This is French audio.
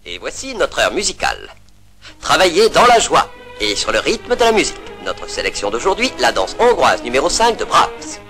Et voici notre heure musicale. Travailler dans la joie et sur le rythme de la musique. Notre sélection d'aujourd'hui, la danse hongroise numéro 5 de Brahms.